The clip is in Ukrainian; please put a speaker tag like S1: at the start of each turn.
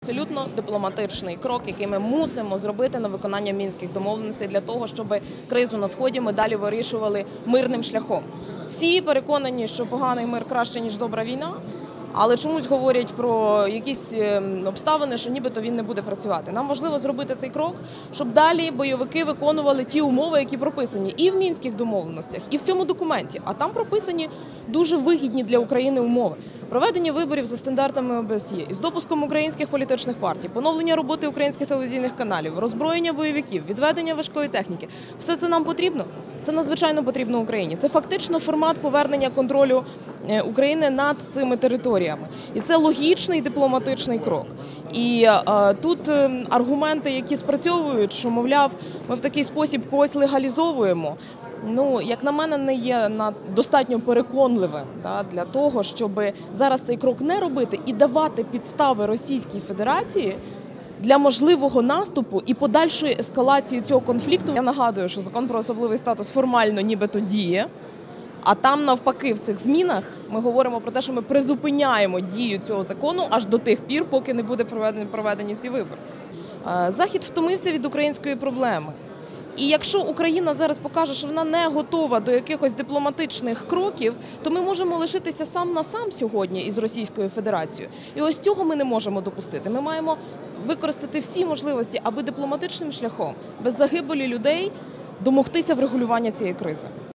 S1: Абсолютно дипломатичний крок, який ми мусимо зробити на виконання Мінських домовленостей для того, щоб кризу на Сході ми далі вирішували мирним шляхом. Всі переконані, що поганий мир краще, ніж добра війна, але чомусь говорять про якісь обставини, що нібито він не буде працювати. Нам важливо зробити цей крок, щоб далі бойовики виконували ті умови, які прописані і в Мінських домовленостях, і в цьому документі. А там прописані дуже вигідні для України умови. Проведення виборів за стандартами ОБСЄ, із допуском українських політичних партій, поновлення роботи українських телевізійних каналів, роззброєння бойовиків, відведення важкої техніки. Все це нам потрібно? Це надзвичайно потрібно Україні. Це фактично формат повернення контролю України над цими територіями. І це логічний дипломатичний крок. І тут аргументи, які спрацьовують, що, мовляв, ми в такий спосіб когось легалізовуємо, як на мене, не є достатньо переконливим для того, щоб зараз цей крок не робити і давати підстави Російській Федерації для можливого наступу і подальшої ескалації цього конфлікту. Я нагадую, що закон про особливий статус формально нібито діє, а там навпаки в цих змінах ми говоримо про те, що ми призупиняємо дію цього закону аж до тих пір, поки не буде проведені ці вибори. Захід втомився від української проблеми. І якщо Україна зараз покаже, що вона не готова до якихось дипломатичних кроків, то ми можемо лишитися сам на сам сьогодні із Російською Федерацією. І ось цього ми не можемо допустити. Ми маємо використати всі можливості, аби дипломатичним шляхом, без загибелі людей, домогтися врегулювання цієї кризи.